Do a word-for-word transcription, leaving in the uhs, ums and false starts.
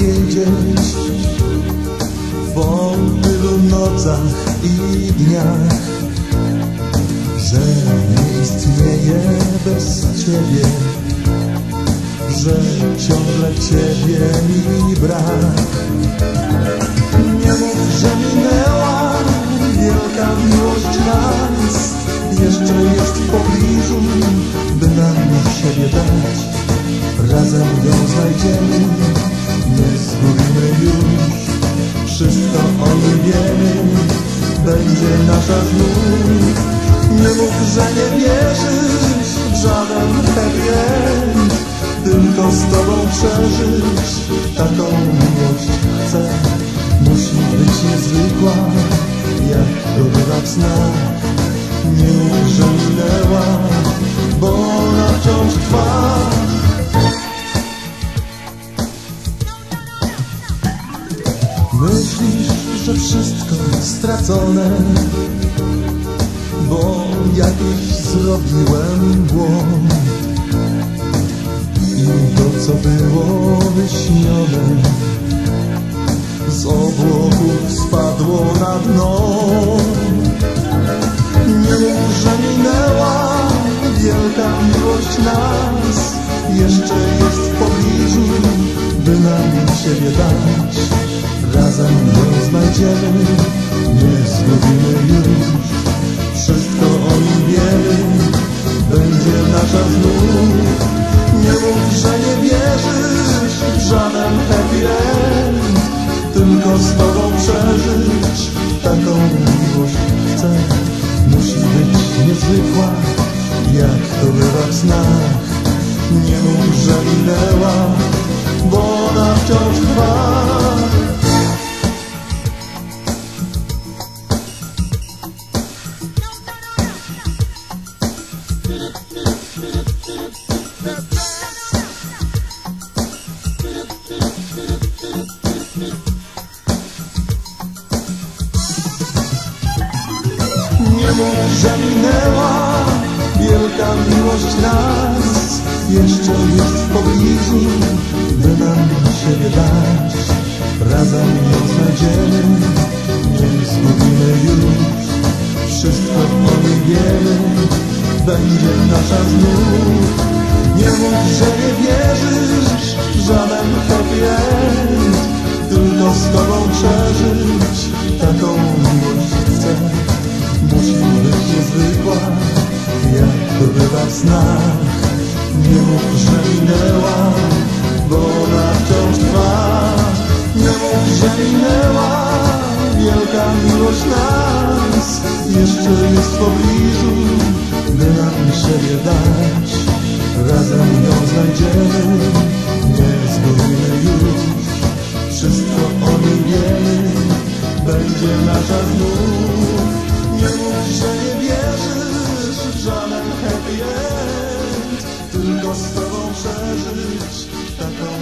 powiedzieć po tylu nocach i dniach, że nie istnieje bez Ciebie, że ciągle Ciebie mi brak. Nie mów, że minęła wielka miłość nas, jeszcze jest w pobliżu, by nam siebie dać. Razem ją znajdziemy, nie zgubimy już. Wszystko o nim wiemy, będzie nasza znów. Nie mów, że nie wierzysz w żaden happy end, tylko z Tobą przeżyć taką miłość chcę. Musi być niezwykła, jak to bywa w snach. Nie mów, że minęła, bo ona wciąż trwa. Myślisz, że wszystko stracone, bo jakiś zrobiłem błąd i to, co było wyśnione, z obłoków spadło na dno. Nie mów, że minęła wielka miłość nas, jeszcze jest w pobliżu, by nam siebie dać. Razem ją znajdziemy, nie zgubimy już. Wszystko o nim wiemy, będzie nasza znów. Nie mów, że nie wierzysz w żaden happy end, tylko z Tobą przeżyć taką miłość chcę. Musi być niezwykła, jak to bywa w snach. Nie mów, że minęła, bo ona wciąż trwa. Nie mów, że minęła wielka miłość nas, jeszcze jest w pobliżu, by nam siebie dać. Razem ją znajdziemy, nie zgubimy już. Wszystko o niej wiemy, będzie nasza znów. Nie mów, że nie wierzysz w żaden happy end, tylko z Tobą przeżyć taką miłość chcę. Musi być niezwykła, jak to bywa w snach. Nie mów, że minęła, bo ona wciąż trwa. Nie mów, że minęła wielka miłość nas, jeszcze jest w pobliżu, by nam siebie dać. Razem ją znajdziemy, nie zgubimy już. Wszystko o niej wiemy, będzie nasza znów. Nie mów, że nie wierzysz w żaden happy end, tylko z Tobą przeżyć taką